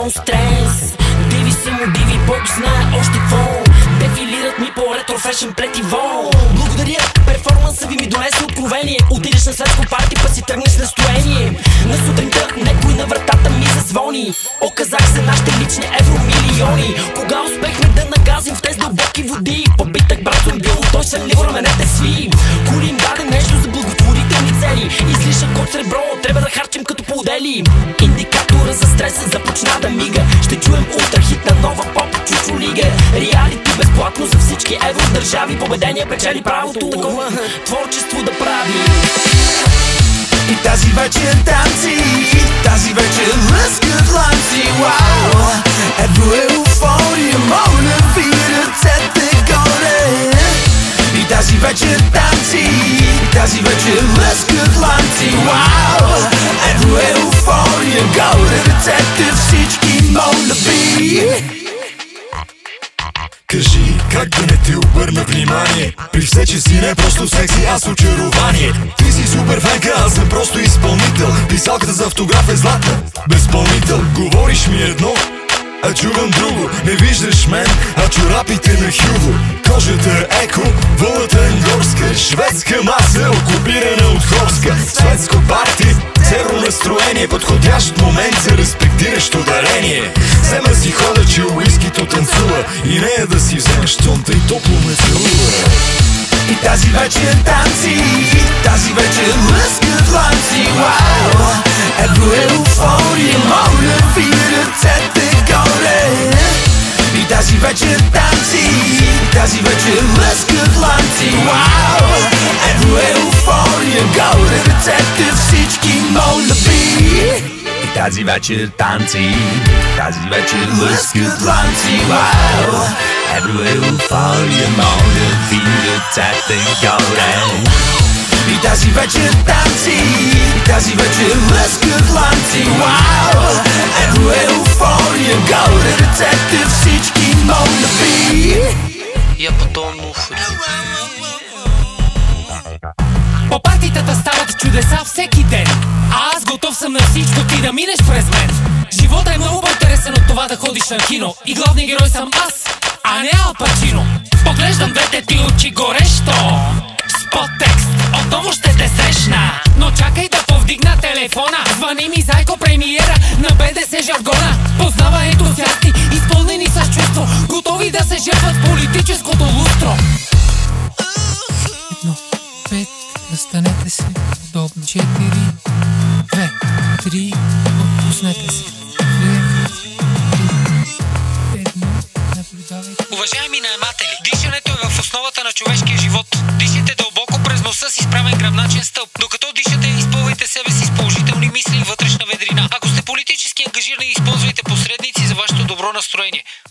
тон стрес. Диви се му диви, Бог знае още какво. Дефилират ми по ретро фешен плетиво. Благодаря, перформанса ви ми донесе откровение. Отидеш на светско парти, па си тръгнеш с настроение. На сутринта некой на вратата ми зазвони. Оказах се нашите лични евромилиони. Кога успехме да нагазим в тези дълбоки води? Побитък брат съм бил, той се ливо раменете сви. Коли им даде нещо за благотворителни цели. Излишък от сребро, трябва да харчим като по-отдели. Индикатора за стреса започна да мига. Ще чуем ултрахит на нова поп чучо лига. Реалити безплатно за всички евродържави. Победение печели правото, такова творчество да прави. И тази вечер танци, тази вечер лъскат ланци. Вау, евро еуфория, моля ви ръцете горе. И тази вечер танци, тази вечер лъскат ланци. Вау, евро еуфория, горе ръцете всички, моля ви. Кажи, как да не ти обърна внимание? При все, че си не просто секси, аз очарование. Ти си супер фенка, аз съм просто изпълнител. Писалката за автограф е златна, безпълнител. Говориш ми едно, а чувам друго. Не виждаш мен, а чорапите на Хюго. Кожата е еко, вълната ангорска. Шведска маса, окупирана от хорска. Светско парти, церо настроение. Подходящ момент за респектиращо дарение. Взема си хода, че уискито танцува. И нея да си вземеш тонта и топло ме целува. И тази вечер танци, тази вечер лъскат ланци. Вау, евро еуфория, моля ви ръцете горе. И тази вечер танци, тази вечер лъскат ланци. Вау, евро еуфория, горе ръцете всички, моля ви. И тази вечер танци, тази вечер лъскат ланци. Вау, евро еуфория, моля ви ръцете горе. И тази вечер танци, тази вечер лъскат ланци. Вау, евро еуфория, горе ръцете всички, моля ви. Я потом муфри. По партитата стават чудеса всеки ден. А аз готов съм на всичко, ти да минеш през мен. Живота е много по-интересен от това да ходиш на кино. И главният герой съм аз, а не Ал Пачино. Поглеждам двете ти очи горещо. С подтекст, отново ще те срещна. Но чакай да повдигна телефона. Звъни ми зайко, премиера на БДС жаргона. Познава ентусиасти, изпълнени с чувство, готови да се жертват в политическото лустро. 1, 5, настанете се удобно. 4, 2, 3, отпуснете се. 2, 1, наблюдавайте. Уважаеми наематели, дишането е в основата на човешкия живот. Дишайте дълбоко през носа си с правен гръбначен стълб. Докато дишате, изпълвайте себе си с положителни мисли и вътрешна ведрина. Ако сте политически ангажирани, използвайте посредници за вашето добро настроение.